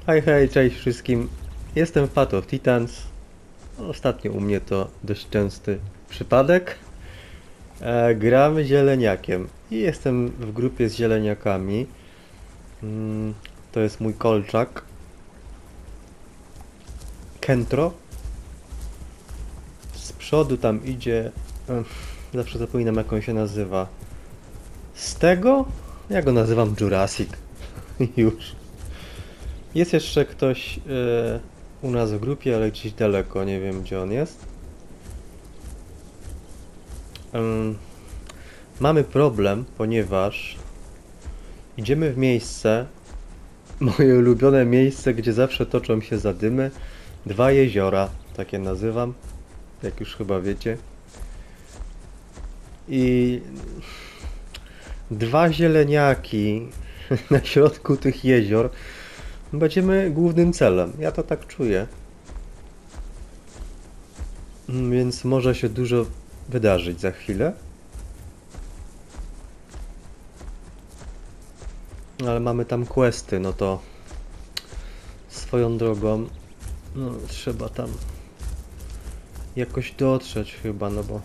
Hej, hej, cześć wszystkim. Jestem Path of Titans. Ostatnio u mnie to dość częsty przypadek. Gram zieleniakiem i jestem w grupie z zieleniakami. To jest mój kolczak. Kentro. Z przodu tam idzie... zawsze zapominam, jak on się nazywa. Z tego? Ja go nazywam Jurassic. Już. Jest jeszcze ktoś u nas w grupie, ale gdzieś daleko, nie wiem gdzie on jest. Mamy problem, ponieważ idziemy w miejsce, moje ulubione miejsce, gdzie zawsze toczą się zadymy. Dwa jeziora, takie nazywam, jak już chyba wiecie. I dwa zieleniaki na środku tych jezior będziemy głównym celem. Ja to tak czuję. Więc może się dużo wydarzyć za chwilę. Ale mamy tam questy, no to swoją drogą no, trzeba tam jakoś dotrzeć chyba, no bo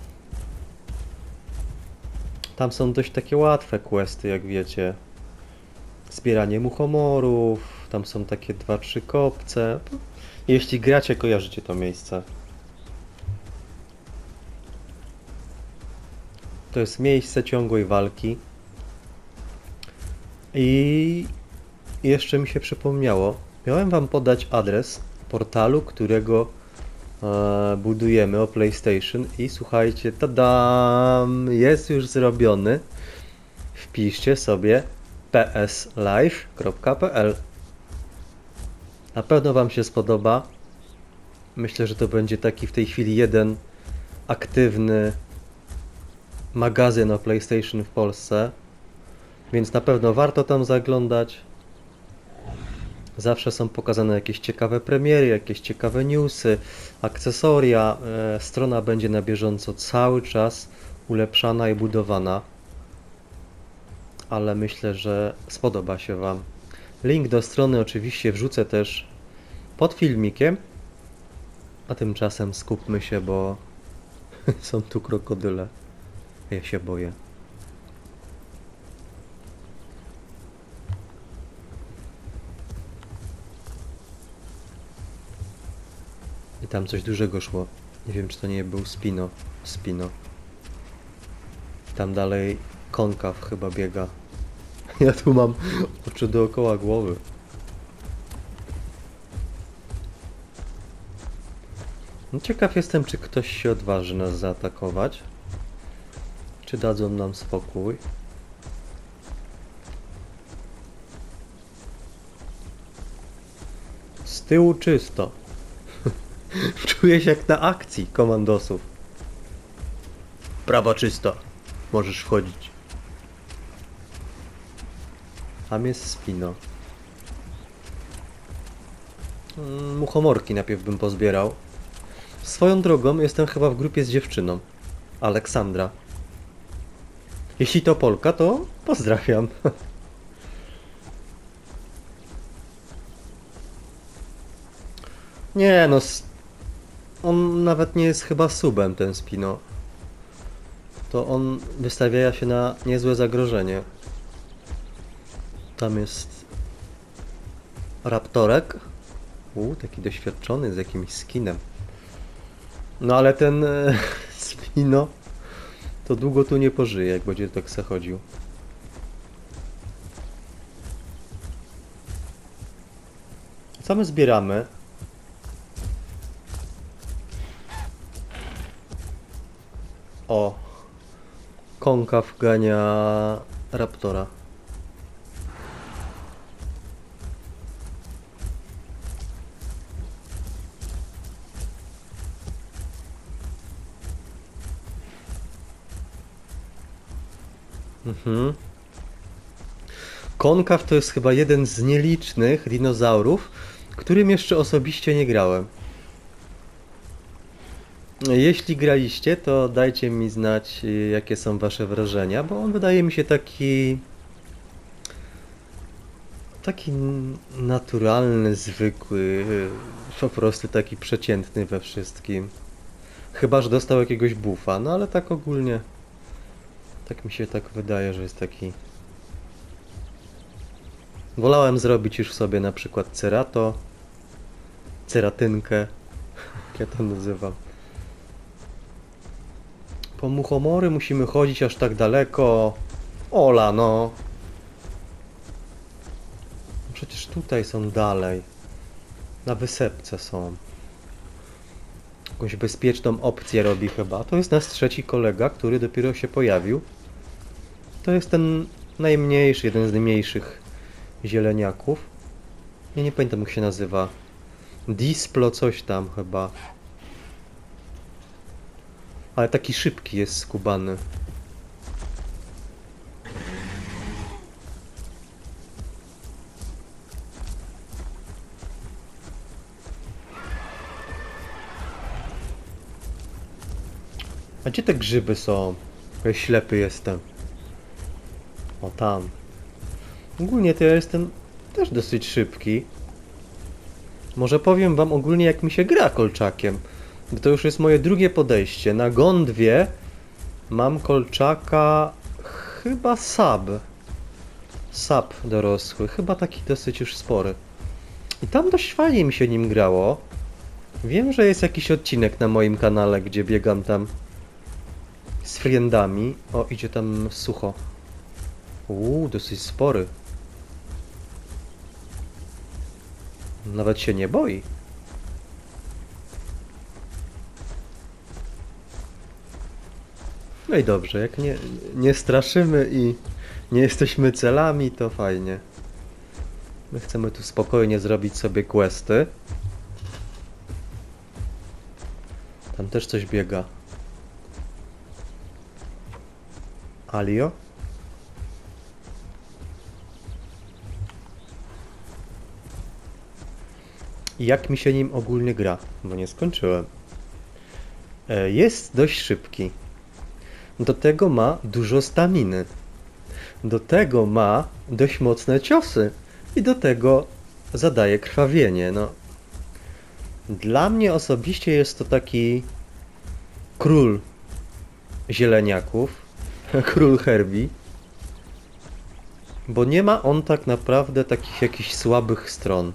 tam są dość takie łatwe questy, jak wiecie. Zbieranie muchomorów, tam są takie 2-3 kopce. Jeśli gracie, kojarzycie to miejsce. To jest miejsce ciągłej walki. I jeszcze mi się przypomniało, miałem wam podać adres portalu, którego budujemy o PlayStation i słuchajcie, tadam, jest już zrobiony. Wpiszcie sobie pslive.pl. Na pewno wam się spodoba. Myślę, że to będzie taki w tej chwili jeden aktywny magazyn o PlayStation w Polsce. Więc na pewno warto tam zaglądać. Zawsze są pokazane jakieś ciekawe premiery, jakieś ciekawe newsy, akcesoria. Strona będzie na bieżąco cały czas ulepszana i budowana. Ale myślę, że spodoba się wam. Link do strony oczywiście wrzucę też pod filmikiem. A tymczasem skupmy się, bo są tu krokodyle. Ja się boję. I tam coś dużego szło. Nie wiem, czy to nie był Spino. Spino. Tam dalej konkaw chyba biega. Ja tu mam oczy dookoła głowy. No ciekaw jestem, czy ktoś się odważy nas zaatakować. Czy dadzą nam spokój. Z tyłu czysto. Czuję się jak na akcji komandosów. Prawa czysto. Możesz wchodzić. Tam jest Spino. Muchomorki najpierw bym pozbierał. Swoją drogą jestem chyba w grupie z dziewczyną. Aleksandra. Jeśli to Polka, to pozdrawiam. Nie no, on nawet nie jest chyba subem, ten Spino. To on wystawia się na niezłe zagrożenie. Tam jest Raptorek. Taki doświadczony z jakimś skinem. No ale ten Spino to długo tu nie pożyje, jak będzie tak se chodził. Co my zbieramy? O! Konkaw gania Raptora. Konkaw to jest chyba jeden z nielicznych dinozaurów, którym jeszcze osobiście nie grałem. Jeśli graliście, to dajcie mi znać, jakie są wasze wrażenia, bo on wydaje mi się taki Taki naturalny, zwykły, po prostu taki przeciętny we wszystkim. Chyba że dostał jakiegoś buffa, no ale tak ogólnie. Tak mi się tak wydaje, że jest taki. Wolałem zrobić już sobie na przykład cerato, ceratynkę, jak ja to nazywam. Po muchomory musimy chodzić aż tak daleko. Ola, no. Przecież tutaj są dalej. Na wysepce są. Jakąś bezpieczną opcję robi chyba. To jest nasz trzeci kolega, który dopiero się pojawił. To jest ten najmniejszy, jeden z najmniejszych zieleniaków. Ja nie pamiętam jak się nazywa. Displo coś tam chyba. Ale taki szybki jest skubany. A gdzie te grzyby są? Ja ślepy jestem. O tam. Ogólnie to ja jestem też dosyć szybki. Może powiem wam ogólnie jak mi się gra kolczakiem. Bo to już jest moje drugie podejście. Na gondwie mam kolczaka chyba sub. Sub dorosły. Chyba taki dosyć już spory. I tam dość fajnie mi się nim grało. Wiem, że jest jakiś odcinek na moim kanale, gdzie biegam tam z friendami. O, idzie tam sucho. Dosyć spory. Nawet się nie boi. No i dobrze, jak nie straszymy i nie jesteśmy celami, to fajnie. My chcemy tu spokojnie zrobić sobie questy. Tam też coś biega. Alio? I jak mi się nim ogólnie gra? Bo nie skończyłem. Jest dość szybki. Do tego ma dużo staminy. Do tego ma dość mocne ciosy. I do tego zadaje krwawienie. No. Dla mnie osobiście jest to taki król zieleniaków. Król Herbie. Bo nie ma on tak naprawdę takich jakichś słabych stron.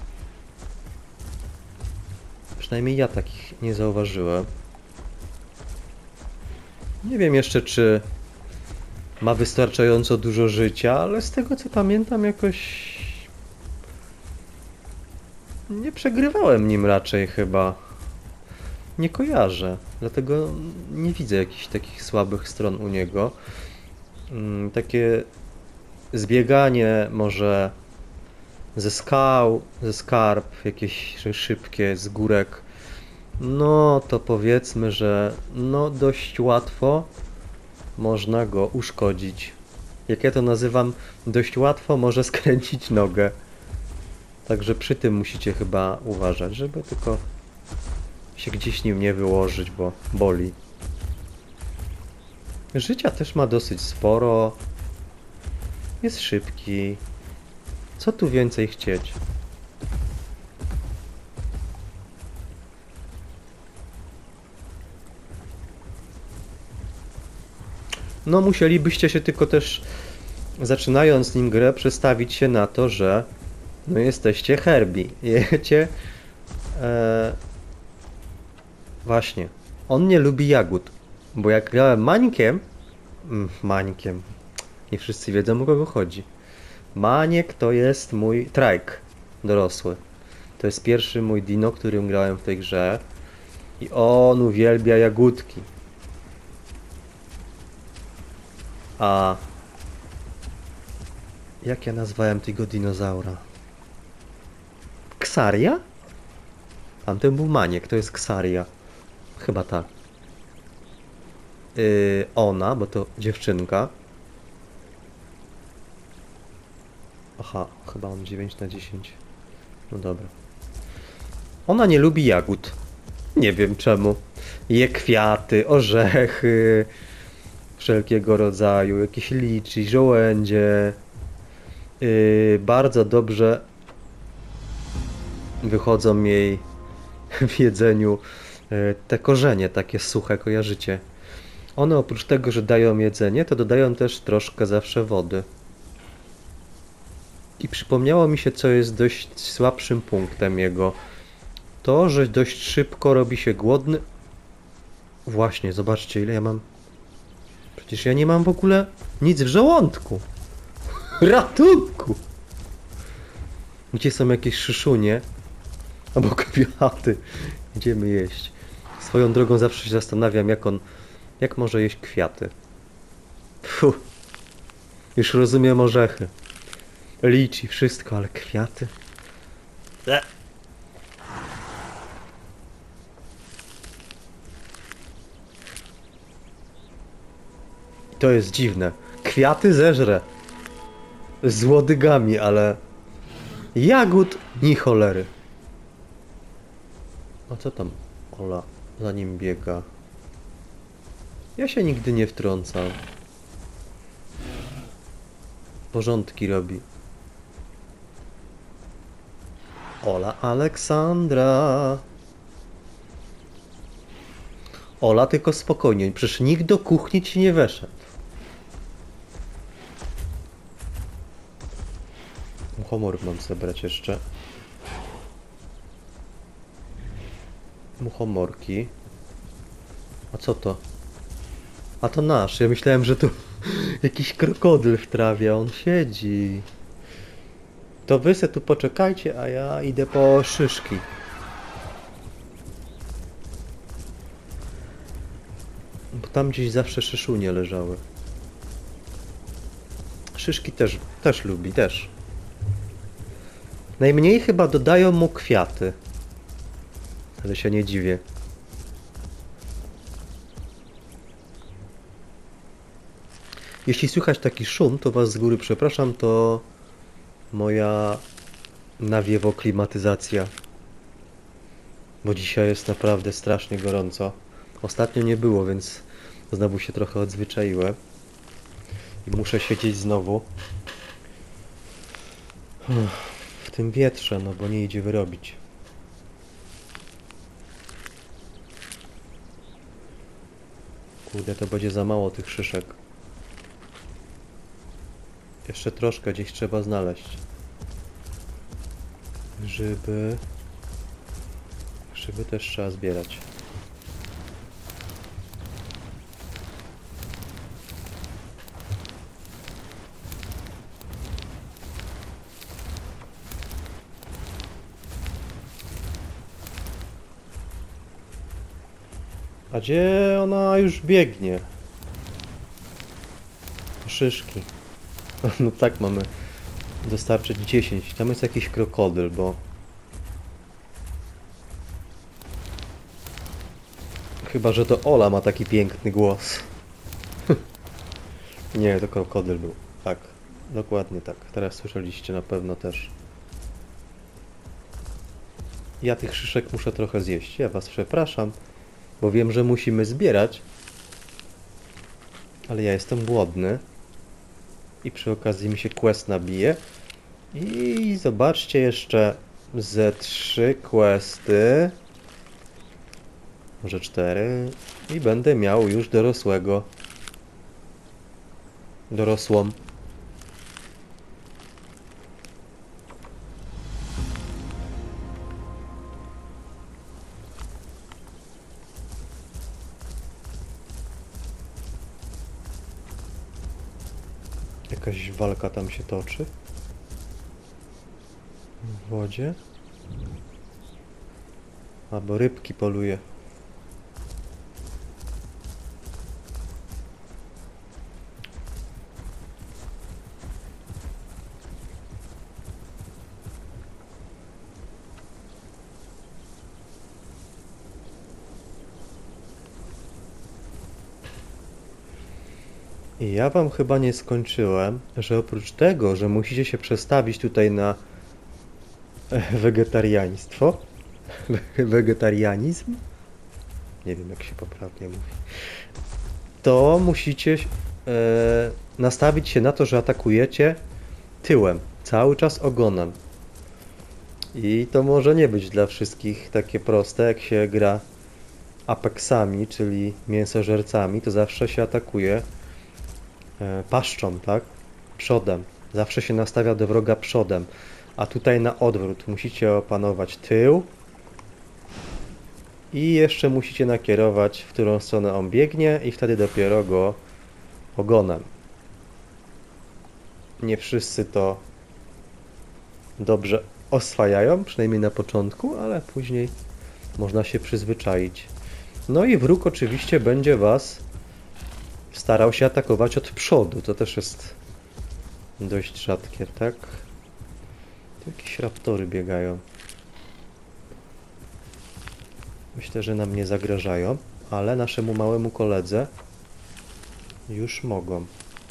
Przynajmniej ja takich nie zauważyłem. Nie wiem jeszcze, czy ma wystarczająco dużo życia, ale z tego co pamiętam jakoś nie przegrywałem nim raczej chyba. Nie kojarzę, dlatego nie widzę jakichś takich słabych stron u niego. Takie zbieganie może ze skał, ze skarb, jakieś szybkie, z górek. No to powiedzmy, że no dość łatwo można go uszkodzić. Jak ja to nazywam, dość łatwo może skręcić nogę. Także przy tym musicie chyba uważać, żeby tylko się gdzieś nim nie wyłożyć, bo boli. Życia też ma dosyć sporo. Jest szybki. Co tu więcej chcieć? No musielibyście się tylko też, zaczynając nim grę, przestawić się na to, że no jesteście Herbie. Jecie... Właśnie. On nie lubi jagód. Bo jak grałem Mańkiem... Mańkiem... Nie wszyscy wiedzą o kogo chodzi. Maniek to jest mój trajk dorosły. To jest pierwszy mój dino, którym grałem w tej grze. I on uwielbia jagódki. A... Jak ja nazwałem tego dinozaura? Ksaria? Tamten był Maniek, to jest Ksaria. Chyba tak. Ona, bo to dziewczynka. Aha, chyba mam 9/10. No dobra. Ona nie lubi jagód. Nie wiem czemu. Je kwiaty, orzechy, wszelkiego rodzaju, jakieś liczy, żołędzie. bardzo dobrze wychodzą jej w jedzeniu te korzenie takie suche, kojarzycie? One oprócz tego, że dają jedzenie, to dodają też troszkę zawsze wody. I przypomniało mi się, co jest dość słabszym punktem jego. To, że dość szybko robi się głodny. Właśnie, zobaczcie, ile ja mam. Przecież ja nie mam w ogóle nic w żołądku. Ratunku! Gdzie są jakieś szyszunie? Albo kwiaty. Idziemy jeść. Swoją drogą zawsze się zastanawiam, jak może jeść kwiaty. Fuh. Już rozumiem orzechy. Liczy wszystko, ale kwiaty? To jest dziwne. Kwiaty zeżrę. Z łodygami, ale... Jagód ni cholery. A co tam Ola za nim biega? Ja się nigdy nie wtrącam. Porządki robi. Ola Aleksandra. Ola, tylko spokojnie, przecież nikt do kuchni ci nie weszedł. Muchomor mam zebrać jeszcze. Muchomorki. A co to? A to nasz. Ja myślałem, że tu jakiś krokodyl w trawie, on siedzi. To wy se tu poczekajcie, a ja idę po szyszki. Bo tam gdzieś zawsze szyszunie leżały. Szyszki też lubi, też. Najmniej chyba dodają mu kwiaty. Ale się nie dziwię. Jeśli słychać taki szum, to was z góry przepraszam, to moja nawiewoklimatyzacja. Bo dzisiaj jest naprawdę strasznie gorąco. Ostatnio nie było, więc znowu się trochę odzwyczaiłem. I muszę siedzieć znowu w tym wietrze, no bo nie idzie wyrobić. Kurde, to będzie za mało tych szyszek. Jeszcze troszkę gdzieś trzeba znaleźć. Grzyby też trzeba zbierać. A gdzie ona już biegnie? Szyszki. No tak, mamy dostarczyć 10. Tam jest jakiś krokodyl, bo... Chyba, że to Ola ma taki piękny głos. Nie, to krokodyl był. Tak, dokładnie tak. Teraz słyszeliście na pewno też. Ja tych szyszek muszę trochę zjeść. Ja was przepraszam, bo wiem, że musimy zbierać. Ale ja jestem głodny. I przy okazji mi się quest nabije. I zobaczcie jeszcze ze 3 questy. Może 4. I będę miał już dorosłego. Dorosłą. Jakaś walka tam się toczy. W wodzie. Albo rybki poluje. I ja wam chyba nie skończyłem, że oprócz tego, że musicie się przestawić tutaj na wegetariaństwo, wegetarianizm, nie wiem jak się poprawnie mówi, to musicie nastawić się na to, że atakujecie tyłem, cały czas ogonem. I to może nie być dla wszystkich takie proste, jak się gra apexami, czyli mięsożercami, to zawsze się atakuje paszczą, tak? Przodem. Zawsze się nastawia do wroga przodem. A tutaj na odwrót. Musicie opanować tył. I jeszcze musicie nakierować, w którą stronę on biegnie i wtedy dopiero go ogonem. Nie wszyscy to dobrze oswajają, przynajmniej na początku, ale później można się przyzwyczaić. No i wróg oczywiście będzie was starał się atakować od przodu. To też jest dość rzadkie, tak? Tu jakieś raptory biegają. Myślę, że nam nie zagrażają, ale naszemu małemu koledze już mogą.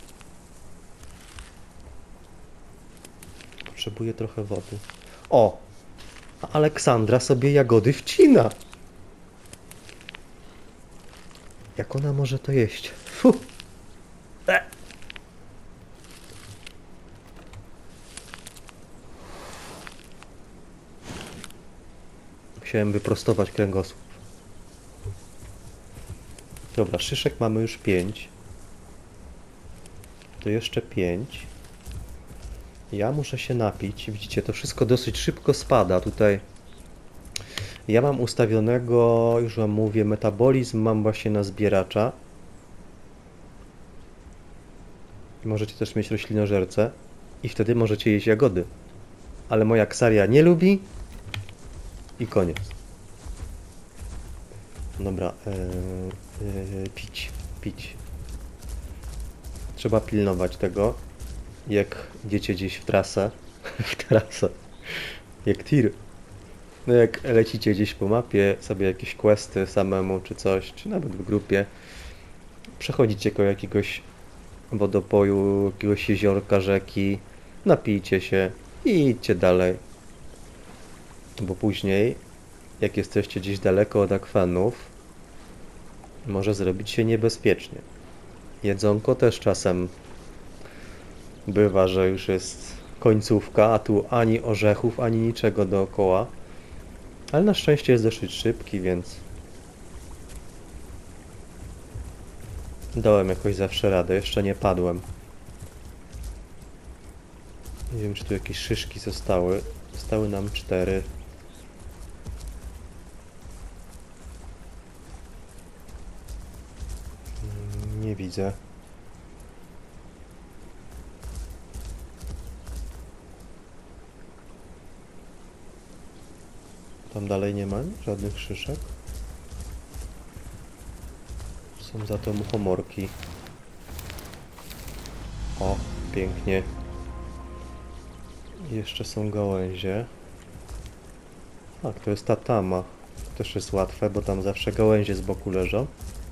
Potrzebuję trochę wody. O! A Aleksandra sobie jagody wcina! Jak ona może to jeść? Fu! Musiałem wyprostować kręgosłup. Dobra, szyszek mamy już 5. To jeszcze 5. Ja muszę się napić. Widzicie, to wszystko dosyć szybko spada. Tutaj ja mam ustawionego, już wam mówię, metabolizm mam właśnie na zbieracza. Możecie też mieć roślinożerce i wtedy możecie jeść jagody. Ale moja Ksaria nie lubi i koniec. Dobra, pić. Trzeba pilnować tego, jak idziecie gdzieś w trasę, jak tir. No jak lecicie gdzieś po mapie, sobie jakieś questy samemu czy coś, czy nawet w grupie, przechodzicie koło jakiegoś wodopoju, jakiegoś jeziorka, rzeki, napijcie się i idźcie dalej. Bo później, jak jesteście gdzieś daleko od akwenów, może zrobić się niebezpiecznie. Jedzonko też czasem bywa, że już jest końcówka, a tu ani orzechów, ani niczego dookoła. Ale na szczęście jest dosyć szybki, więc dałem jakoś zawsze radę. Jeszcze nie padłem. Nie wiem, czy tu jakieś szyszki zostały. Zostały nam 4. Nie widzę. Tam dalej nie ma żadnych szyszek. Są za to muchomorki. O, pięknie. Jeszcze są gałęzie. Tak, to jest ta tama. To też jest łatwe, bo tam zawsze gałęzie z boku leżą.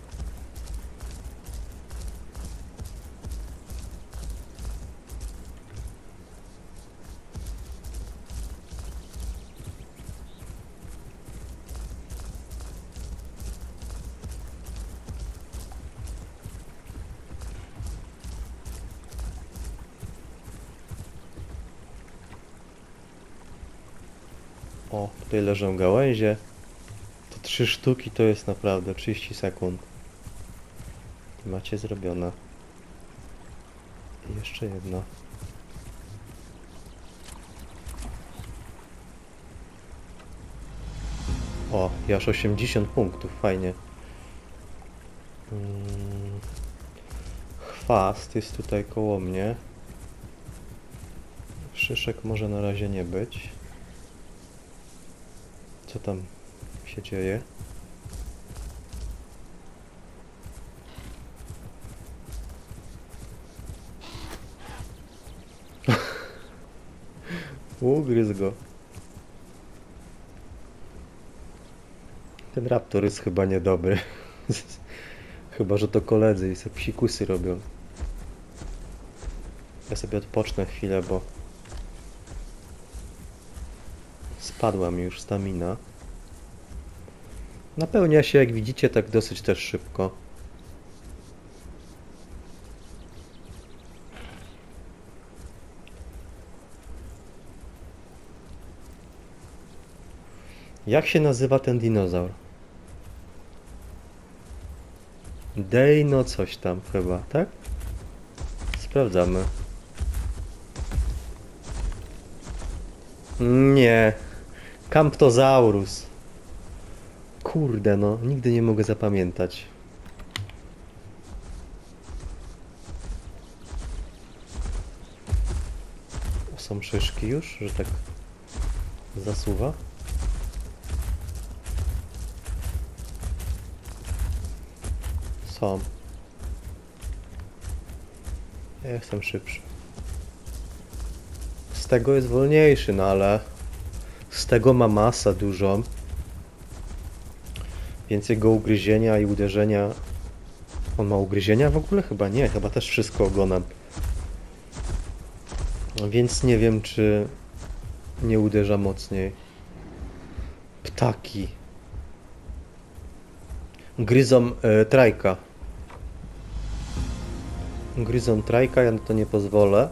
O, tutaj leżą gałęzie. To 3 sztuki to jest naprawdę 30 sekund. I macie zrobione. I jeszcze jedna. O, i aż 80 punktów, fajnie. Chwast jest tutaj koło mnie. Szyszek może na razie nie być. Co tam się dzieje? Ugryzł go. Ten raptor jest chyba niedobry. Chyba, że to koledzy i sobie psikusy robią. Ja sobie odpocznę chwilę, bo spadła mi już stamina. Napełnia się, jak widzicie, tak dosyć też szybko. Jak się nazywa ten dinozaur? Dejno coś tam chyba, tak? Sprawdzamy. Nie. Camptosaurus. Kurde no, nigdy nie mogę zapamiętać. Są szyszki już, że tak zasuwa. Są. Ja jestem szybszy. Z tego jest wolniejszy, no ale z tego ma masę dużą. Więc jego ugryzienia i uderzenia... On ma ugryzienia w ogóle? Chyba nie, chyba też wszystko ogonem. Więc nie wiem, czy nie uderza mocniej. Ptaki. Gryzą trajka. Gryzą trajka, ja na to nie pozwolę.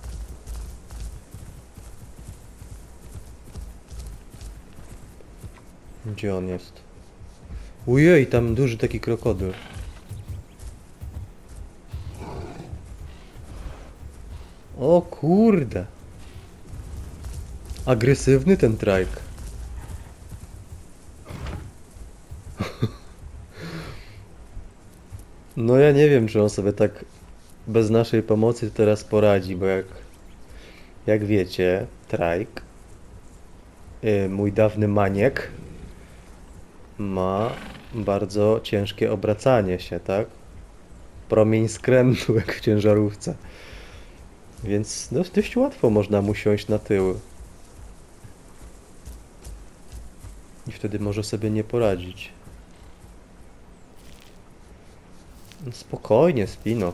Gdzie on jest? Ujej, tam duży taki krokodyl. O kurde. Agresywny ten trajk. No ja nie wiem, czy on sobie tak bez naszej pomocy teraz poradzi, bo jak wiecie, trajk, mój dawny maniek, ma bardzo ciężkie obracanie się, tak? Promień skrętu jak w ciężarówce. Więc dość łatwo można mu siąść na tyły. I wtedy może sobie nie poradzić. Spokojnie, Spino.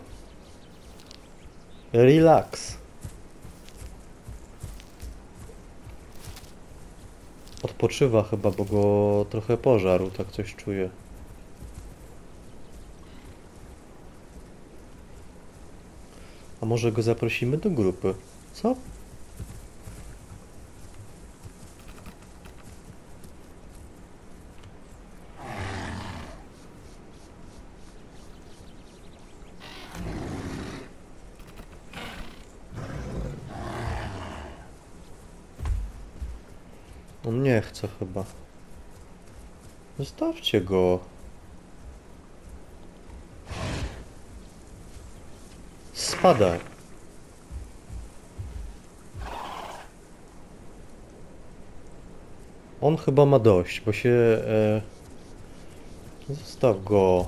Relax. Odpoczywa chyba, bo go trochę pożarł, tak coś czuję. A może go zaprosimy do grupy? Co? On nie chce chyba. Zostawcie go. Spadaj. On chyba ma dość, bo się... Zostaw go.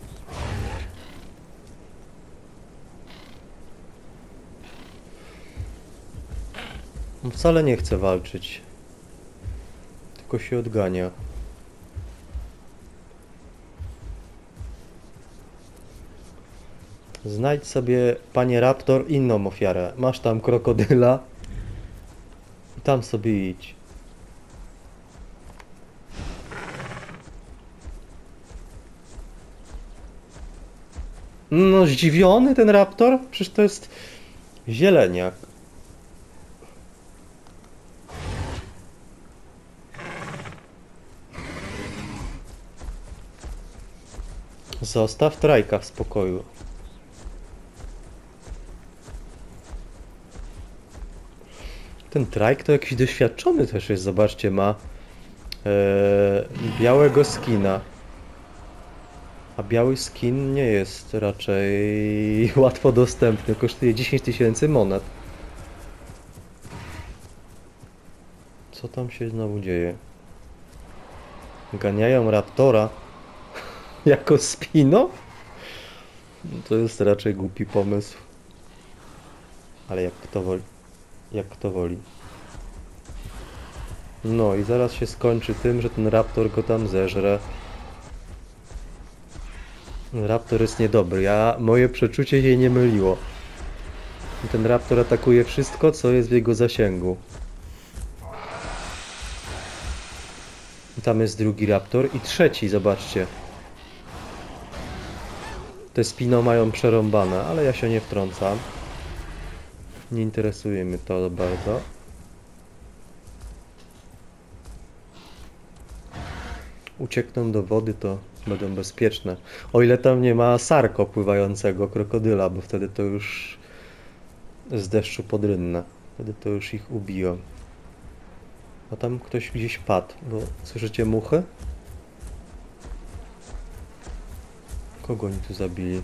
On wcale nie chce walczyć. Tylko się odgania. Znajdź sobie, panie Raptor, inną ofiarę. Masz tam krokodyla. I tam sobie idź. No, zdziwiony ten raptor? Przecież to jest zieleniak. Zostaw trajka w spokoju. Ten trajk to jakiś doświadczony też jest, zobaczcie, ma białego skina. A biały skin nie jest raczej łatwo dostępny, kosztuje 10 000 monet. Co tam się znowu dzieje? Ganiają raptora jako Spino? To jest raczej głupi pomysł. Ale jak kto woli. Jak kto woli. No i zaraz się skończy tym, że ten raptor go tam zeżre. Raptor jest niedobry. Moje przeczucie się nie myliło. I ten raptor atakuje wszystko, co jest w jego zasięgu. I tam jest drugi raptor i trzeci, zobaczcie. Te Spino mają przerąbane, ale ja się nie wtrącam. Nie interesuje mnie to bardzo. uciekną do wody, to będą bezpieczne. O ile tam nie ma sarko pływającego krokodyla, bo wtedy to już z deszczu podrynne. Wtedy to już ich ubiją. A tam ktoś gdzieś padł, bo słyszycie muchy? Kogo oni tu zabili?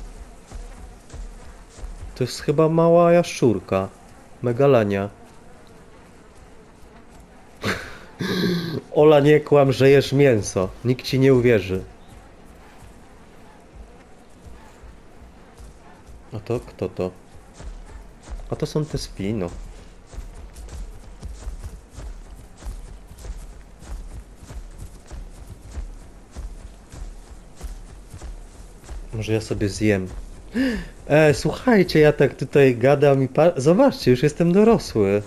To jest chyba mała jaszczurka. Megalania. Ola, nie kłam, że jesz mięso. Nikt ci nie uwierzy. A to kto to? A to są te spino. Może ja sobie zjem. Słuchajcie, ja tak tutaj gadam i zobaczcie, już jestem dorosły.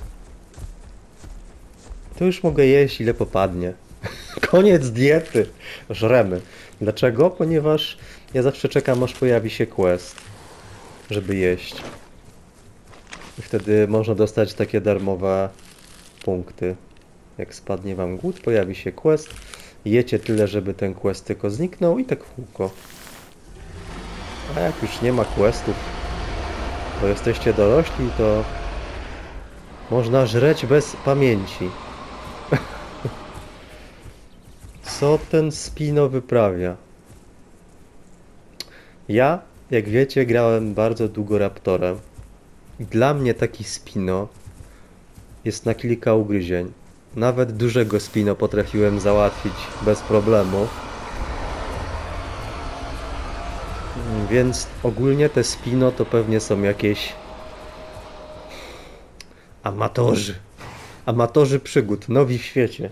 To już mogę jeść ile popadnie. Koniec diety. Żremy. Dlaczego? Ponieważ ja zawsze czekam, aż pojawi się quest, żeby jeść. I wtedy można dostać takie darmowe punkty. Jak spadnie wam głód, pojawi się quest. Jecie tyle, żeby ten quest tylko zniknął i tak w kółko. A jak już nie ma questów, bo jesteście dorośli, to można żreć bez pamięci. Co ten Spino wyprawia? Ja, jak wiecie, grałem bardzo długo Raptorem. I dla mnie taki Spino jest na kilka ugryzień. Nawet dużego Spino potrafiłem załatwić bez problemu. Więc ogólnie te Spino to pewnie są jakieś amatorzy. Amatorzy przygód, nowi w świecie.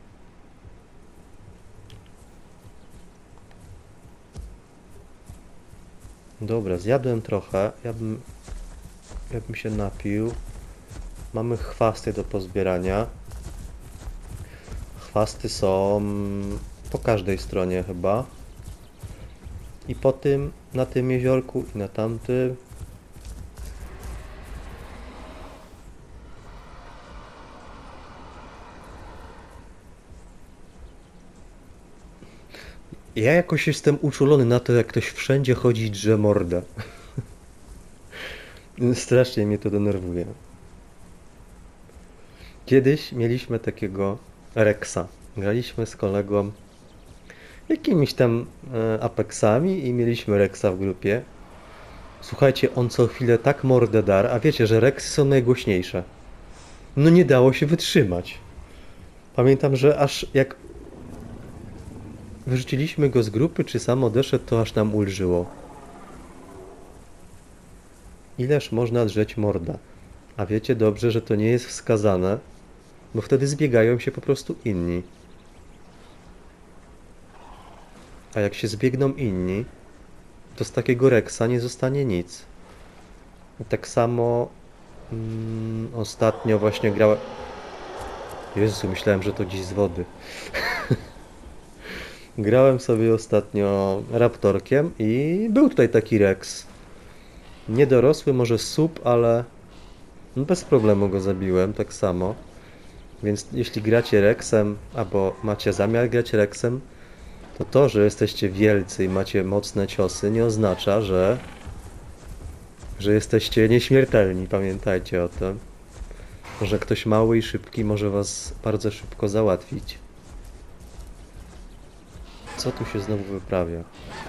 Dobra, zjadłem trochę. Ja bym się napił. Mamy chwasty do pozbierania. Chwasty są po każdej stronie chyba. I po tym, na tym jeziorku i na tamtym. Ja jakoś jestem uczulony na to, jak ktoś wszędzie chodzi i drze mordę. Strasznie mnie to denerwuje. Kiedyś mieliśmy takiego Rexa. Graliśmy z kolegą jakimiś tam Apexami i mieliśmy Rexa w grupie. Słuchajcie, on co chwilę tak mordę dar, a wiecie, że Rexy są najgłośniejsze. No nie dało się wytrzymać. Pamiętam, że aż jak wyrzuciliśmy go z grupy, czy sam odeszedł, to aż nam ulżyło. Ileż można drzeć morda? A wiecie dobrze, że to nie jest wskazane, bo wtedy zbiegają się po prostu inni. A jak się zbiegną inni, to z takiego Rexa nie zostanie nic. I tak samo ostatnio właśnie grałem... Jezu, myślałem, że to gdzieś z wody. Grałem sobie ostatnio Raptorkiem i był tutaj taki Rex. Niedorosły, może sub, ale bez problemu go zabiłem, tak samo. Więc jeśli gracie Rexem, albo macie zamiar grać Rexem, to, że jesteście wielcy i macie mocne ciosy, nie oznacza, że jesteście nieśmiertelni. Pamiętajcie o tym. Że ktoś mały i szybki może was bardzo szybko załatwić. Co tu się znowu wyprawia?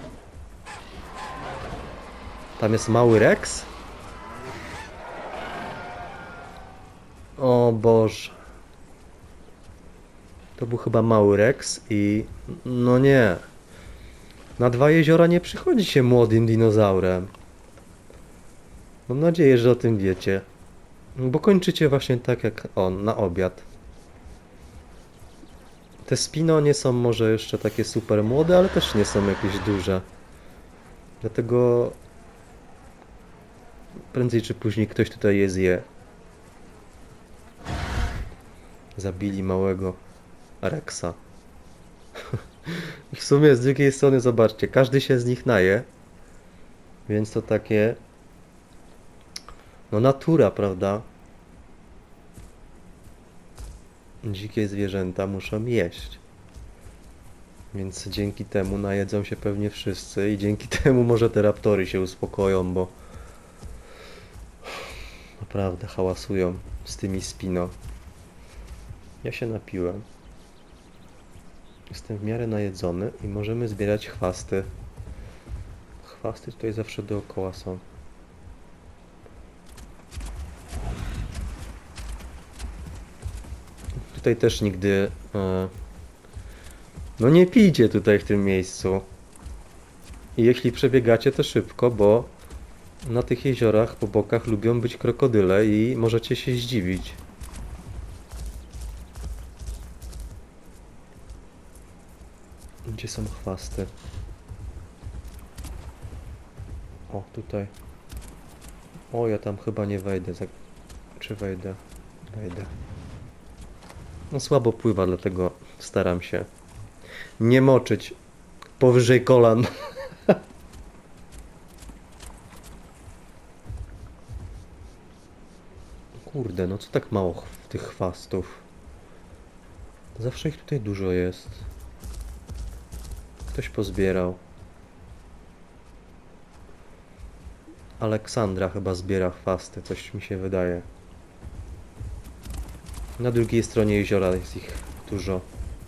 Tam jest mały Rex? O Boże. To był chyba mały Rex i... No nie. Na dwa jeziora nie przychodzi się młodym dinozaurem. Mam nadzieję, że o tym wiecie. Bo kończycie właśnie tak jak on, na obiad. Te Spino nie są może jeszcze takie super młode, ale też nie są jakieś duże. Dlatego prędzej czy później ktoś tutaj je zje. Zabili małego Rexa. I w sumie z drugiej strony zobaczcie, każdy się z nich naje. Więc to takie... No natura, prawda? Dzikie zwierzęta muszą jeść. Więc dzięki temu najedzą się pewnie wszyscy i dzięki temu może te raptory się uspokoją, bo naprawdę hałasują z tymi spino. Ja się napiłem. Jestem w miarę najedzony i możemy zbierać chwasty. Chwasty tutaj zawsze dookoła są. Tutaj też nigdy... No nie pijcie tutaj w tym miejscu. I jeśli przebiegacie, to szybko, bo na tych jeziorach po bokach lubią być krokodyle i możecie się zdziwić. Gdzie są chwasty? O, tutaj. O, ja tam chyba nie wejdę. Czy wejdę? Wejdę. No słabo pływa, dlatego staram się nie moczyć powyżej kolan. Kurde, no co tak mało tych chwastów? Zawsze ich tutaj dużo jest. Ktoś pozbierał. Aleksandra chyba zbiera chwasty, coś mi się wydaje. Na drugiej stronie jeziora jest ich dużo.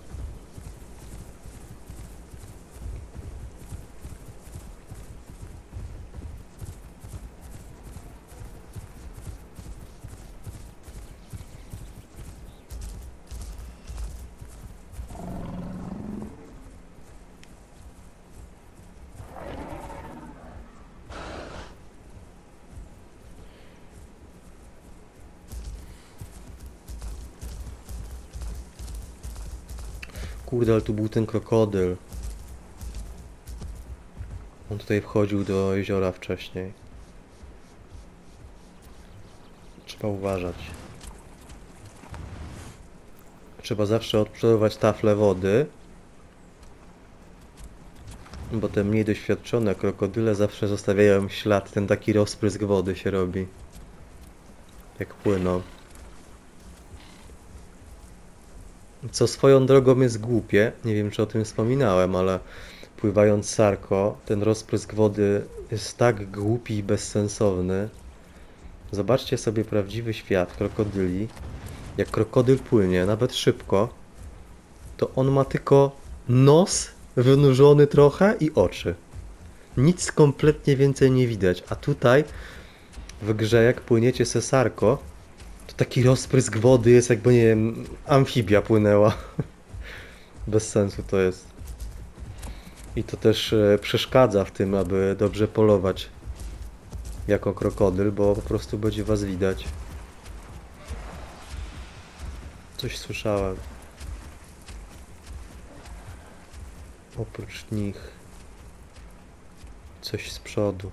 Kurde, ale tu był ten krokodyl. On tutaj wchodził do jeziora wcześniej. Trzeba uważać. Trzeba zawsze odprzodować taflę wody, bo te mniej doświadczone krokodyle zawsze zostawiają ślad, ten taki rozprysk wody się robi, jak płyną. Co swoją drogą jest głupie, nie wiem czy o tym wspominałem, ale pływając sarko, ten rozprysk wody jest tak głupi i bezsensowny. Zobaczcie sobie prawdziwy świat krokodyli. Jak krokodyl płynie, nawet szybko, to on ma tylko nos wynurzony trochę i oczy. Nic kompletnie więcej nie widać. A tutaj w grze, jak płyniecie se sarko, to taki rozprysk wody jest, jakby, nie wiem, amfibia płynęła. Bez sensu to jest. I to też przeszkadza w tym, aby dobrze polować jako krokodyl, bo po prostu będzie was widać. Coś słyszałem. Oprócz nich coś z przodu.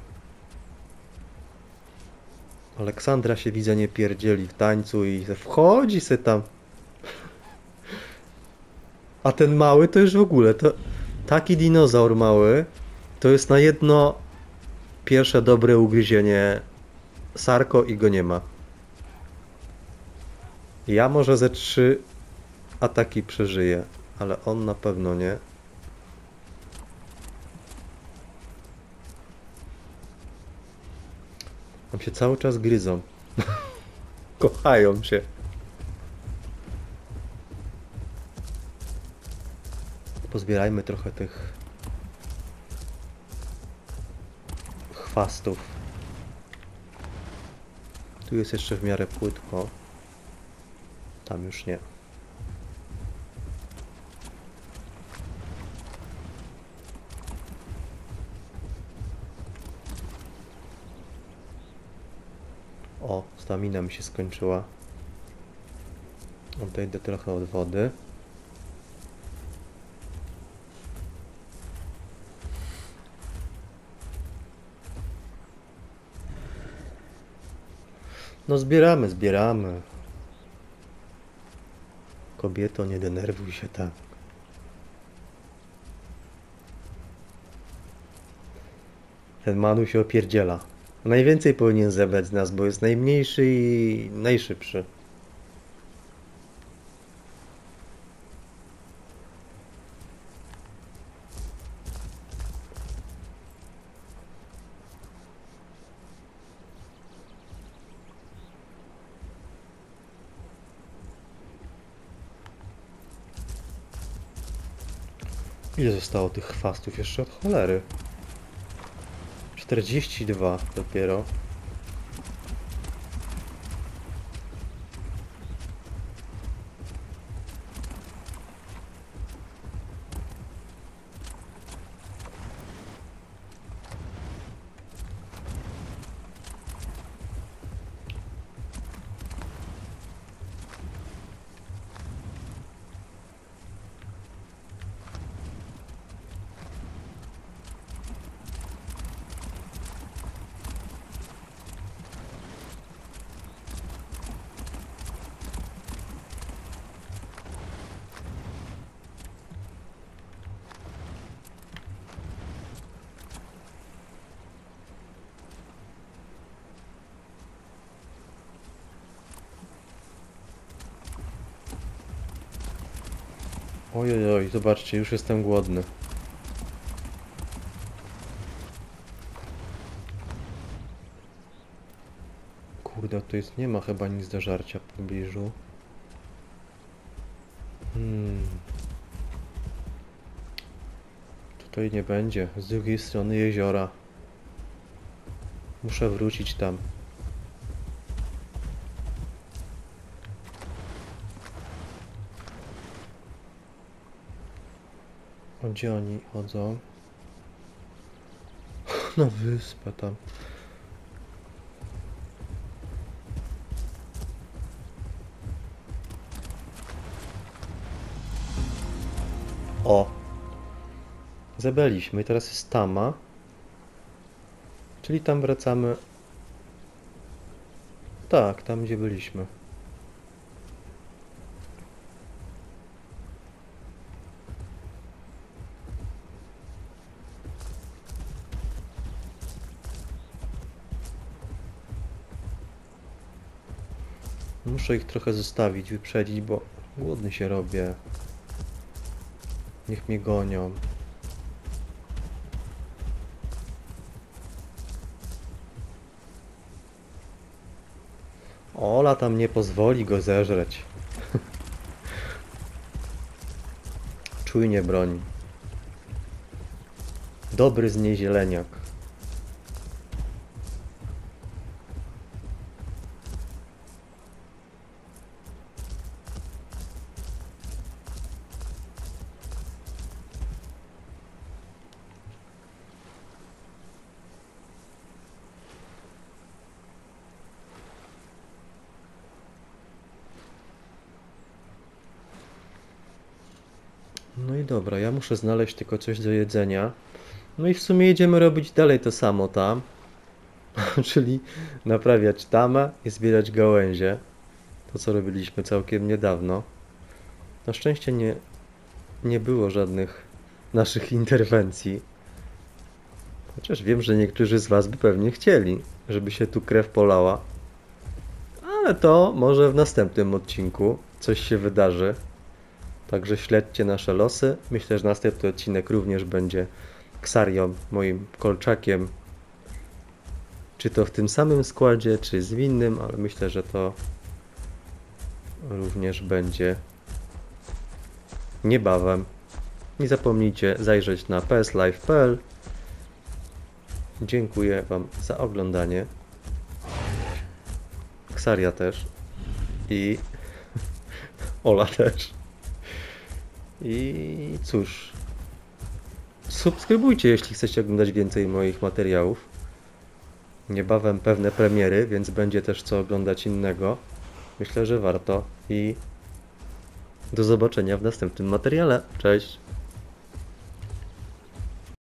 Aleksandra się widzę nie pierdzieli w tańcu i wchodzi se tam. A ten mały to już w ogóle, to taki dinozaur mały, to jest na jedno pierwsze dobre ugryzienie sarko i go nie ma. Ja może ze 3 ataki przeżyję, ale on na pewno nie. Tam się cały czas gryzą. Kochają się. Pozbierajmy trochę tych chwastów. Tu jest jeszcze w miarę płytko. Tam już nie. O, stamina mi się skończyła. Odejdę trochę od wody. No zbieramy, zbieramy. Kobieto, nie denerwuj się tak. Ten Manu się opierdziela. Najwięcej powinien zebrać z nas, bo jest najmniejszy i najszybszy. Ile zostało tych chwastów jeszcze od cholery? 42 dopiero. Ojej, zobaczcie, już jestem głodny. Kurde, to jest, nie ma chyba nic do żarcia w pobliżu. Tutaj nie będzie, z drugiej strony jeziora. Muszę wrócić tam. A gdzie oni chodzą? Na wyspę tam. O! Zebraliśmy i teraz jest Tama. Czyli tam wracamy. Tak, tam gdzie byliśmy. Muszę ich trochę zostawić, wyprzedzić, bo głodny się robię. Niech mnie gonią. Ola tam nie pozwoli go zeżreć. Czujnie broni. Dobry z niej zieleniak. No i dobra, ja muszę znaleźć tylko coś do jedzenia. No i w sumie jedziemy robić dalej to samo tam. Czyli naprawiać tamę i zbierać gałęzie. To co robiliśmy całkiem niedawno. Na szczęście nie było żadnych naszych interwencji. Chociaż wiem, że niektórzy z was by pewnie chcieli, żeby się tu krew polała. Ale to może w następnym odcinku coś się wydarzy. Także śledźcie nasze losy. Myślę, że następny odcinek również będzie Xarią, moim kolczakiem. Czy to w tym samym składzie, czy z innym, ale myślę, że to również będzie niebawem. Nie zapomnijcie zajrzeć na pslive.pl. Dziękuję wam za oglądanie. Xaria też. I Ola też. I cóż, subskrybujcie, jeśli chcecie oglądać więcej moich materiałów. Niebawem pewne premiery, więc będzie też co oglądać innego. Myślę, że warto i do zobaczenia w następnym materiale. Cześć!